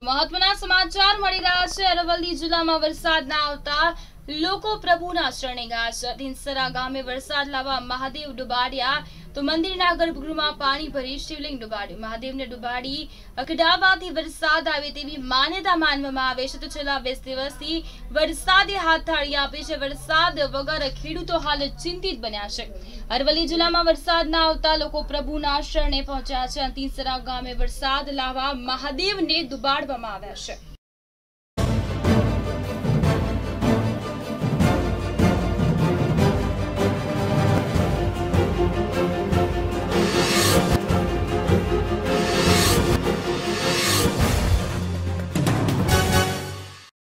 મહત્વના સમાચાર મળી રહ્યા છે। અરવલ્લી જિલ્લામાં વરસાદ ના આવતા લોકો પ્રભુના શરણે ગયા છે। ઢીંસરા ગામે વરસાદ લાવવા મહાદેવ ડુબાડ્યા તો મંદિરના ગર્ભગૃહમાં પાણી ભરી શિવલિંગ ડુબાડ્યું। મહાદેવને ડુબાડી અકડાવાથી વરસાદ આવે તેવી માન્યતા માનવામાં આવે છે। તો છેલ્લા 20 દિવસથી વરસાદે હાથતાળી આપી છે। વરસાદ વગર ખેડૂતો હાલ ચિંતિત બન્યા છે। અરવલ્લી જિલ્લામાં વરસાદ ના આવતા લોકો પ્રભુના શરણે પહોંચ્યા છે। ઢીંસરા ગામે વરસાદ લાવવા મહાદેવને ડુબાડવામાં આવ્યા છે।